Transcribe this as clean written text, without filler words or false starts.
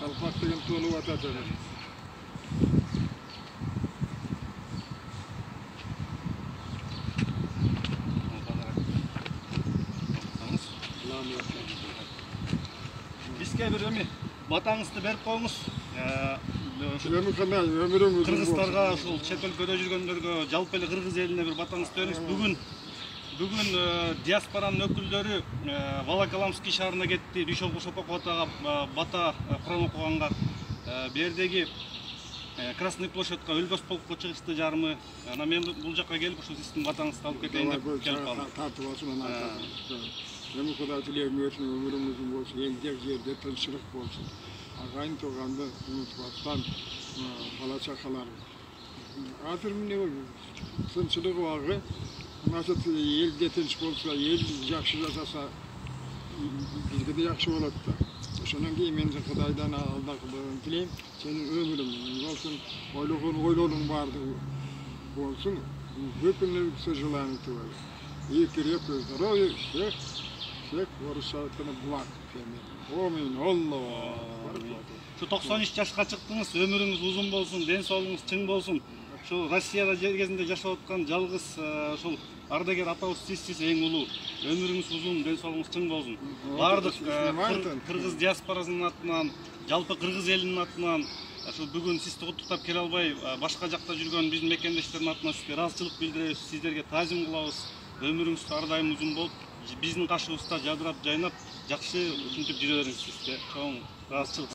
Kalpak деген толып атат эле. Бизге бир эми батаңызды берип коюңуз. Эми кандай өмүрүңүз Кыргыздарга, ушул чет өлкөдө жүргөндөргө, жалпы эле Кыргыз элине бир батаңызды бериңиз. Бүгүн диаспоранын өкүлдөрү Волоколамский шаарына кетти. Дүйшөл Шопок батага бата Куран окуганга. Бердеги Красный площадька Өлбөс полкко чыгышты жарымы. Ана мен бул жакка келип ушу сиздин батаңызды алып кетейин деп келип калдым. Тартып алсын, эми Кудай тилегим өтсүн, өмүрүңүз болсун, эмгек жерде тынччылык болсун. Агайын туганды унутпастан, бала чакалар. Азыр эмне тынччылык убагы, значит, элде тынч болсо, эл жакшы жасаса, бизге да жакшы болот да. Ошондон кийин мен Кудайдан алдакылыгын тилейм, сенин өмүрүң болсун, ойлооруң баардыгы болсун. Выполнится желание твое. И крепкое здоровье всех вооруженных благ. Аминь. Аллах. Şu 93 жашка чыктыңыз, өмүрүңүз узун болсун, ден соолугуңуз чың болсун. Şu Россияда жер кезинде жашап аткан жалгыз ушул ардагер атабыз сиз эң улуу. Өмүрүңүз узун, ден соолугуңуз чың болсун. Бардык кыргыз диаспорасынын атынан, жалпы кыргыз элинин атынан ошо бүгүн сизди куттуктап келе албай, башка жакта жүргөн биздин мекендештердин атынан сизге ыраазычылык билдиребиз, сиздерге таазим кылабыз. Өмүрүңүз ар дайым узун болуп, биздин кашыбызда жадырап, жайнап, жакшы ушинтип жүрө бериңиз сизге. Чоң ыраазычылык.